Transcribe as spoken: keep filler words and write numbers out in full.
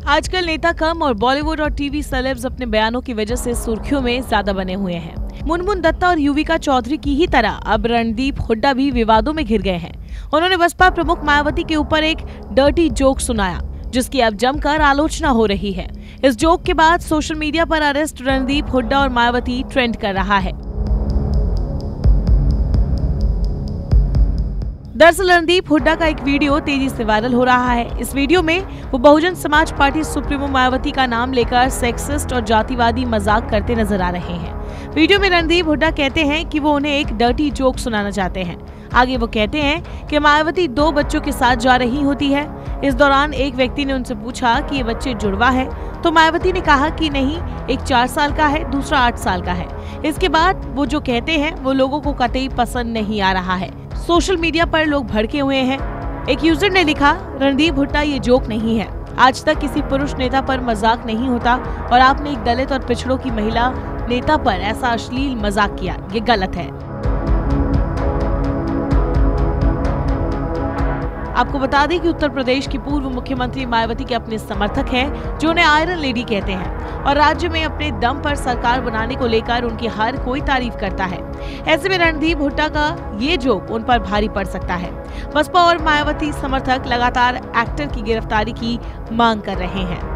आजकल नेता कम और बॉलीवुड और टीवी सेलेब्स अपने बयानों की वजह से सुर्खियों में ज्यादा बने हुए हैं। मुनमुन दत्ता और युविका चौधरी की ही तरह अब रणदीप हुड्डा भी विवादों में घिर गए हैं। उन्होंने बसपा प्रमुख मायावती के ऊपर एक डर्टी जोक सुनाया, जिसकी अब जमकर आलोचना हो रही है। इस जोक के बाद सोशल मीडिया पर अरेस्ट रणदीप हुड्डा और मायावती ट्रेंड कर रहा है। दरअसल रणदीप हुड्डा का एक वीडियो तेजी से वायरल हो रहा है। इस वीडियो में वो बहुजन समाज पार्टी सुप्रीमो मायावती का नाम लेकर सेक्सिस्ट और जातिवादी मजाक करते नजर आ रहे हैं। वीडियो में रणदीप हुड्डा कहते हैं कि वो उन्हें एक डर्टी जोक सुनाना चाहते हैं। आगे वो कहते हैं कि मायावती दो बच्चों के साथ जा रही होती है। इस दौरान एक व्यक्ति ने उनसे पूछा कि ये बच्चे जुड़वा है, तो मायावती ने कहा कि नहीं, एक चार साल का है, दूसरा आठ साल का है। इसके बाद वो जो कहते हैं वो लोगों को कतई पसंद नहीं आ रहा है। सोशल मीडिया पर लोग भड़के हुए हैं। एक यूजर ने लिखा, रणदीप हुड्डा ये जोक नहीं है। आज तक किसी पुरुष नेता पर मजाक नहीं होता और आपने एक दलित और पिछड़ों की महिला नेता पर ऐसा अश्लील मजाक किया, ये गलत है। आपको बता दें कि उत्तर प्रदेश की पूर्व मुख्यमंत्री मायावती के अपने समर्थक हैं, जो उन्हें आयरन लेडी कहते हैं और राज्य में अपने दम पर सरकार बनाने को लेकर उनकी हर कोई तारीफ करता है। ऐसे में रणदीप हुड्डा का ये जोक उन पर भारी पड़ सकता है। बसपा और मायावती समर्थक लगातार एक्टर की गिरफ्तारी की मांग कर रहे हैं।